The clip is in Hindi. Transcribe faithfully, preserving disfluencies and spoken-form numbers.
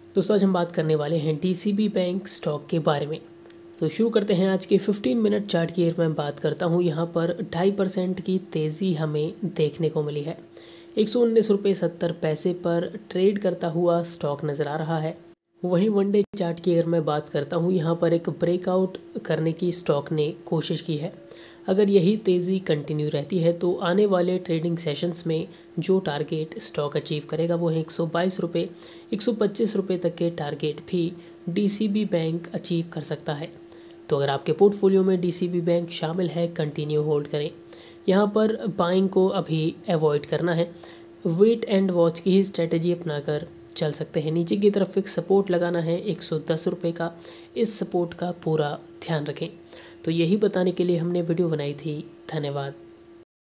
दोस्तों आज हम बात करने वाले हैं डीसीबी बैंक स्टॉक के बारे में। तो शुरू करते हैं आज के पंद्रह मिनट चार्ट की। मैं बात करता हूं, यहां पर ढाई परसेंट की तेज़ी हमें देखने को मिली है। एक सौ उन्नीस रुपये सत्तर पैसे पर ट्रेड करता हुआ स्टॉक नज़र आ रहा है। वहीं वनडे चार्ट की अगर मैं बात करता हूं, यहां पर एक ब्रेकआउट करने की स्टॉक ने कोशिश की है। अगर यही तेज़ी कंटिन्यू रहती है तो आने वाले ट्रेडिंग सेशंस में जो टारगेट स्टॉक अचीव करेगा वो है एक सौ बाईस रुपये एक सौ पच्चीस रुपये तक के टारगेट भी डीसीबी बैंक अचीव कर सकता है। तो अगर आपके पोर्टफोलियो में डीसीबी बैंक शामिल है, कंटिन्यू होल्ड करें। यहाँ पर बाइंग को अभी अवॉइड करना है। वेट एंड वॉच की ही स्ट्रेटजी अपनाकर चल सकते हैं। नीचे की तरफ एक सपोर्ट लगाना है एक सौ दस रुपये का। इस सपोर्ट का पूरा ध्यान रखें। तो यही बताने के लिए हमने वीडियो बनाई थी। धन्यवाद।